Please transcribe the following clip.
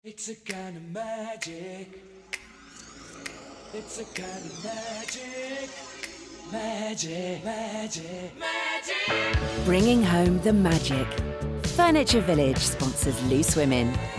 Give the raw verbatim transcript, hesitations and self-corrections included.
It's a kind of magic. It's a kind of magic. Magic, magic, magic. Bringing home the magic. Furniture Village sponsors Loose Women.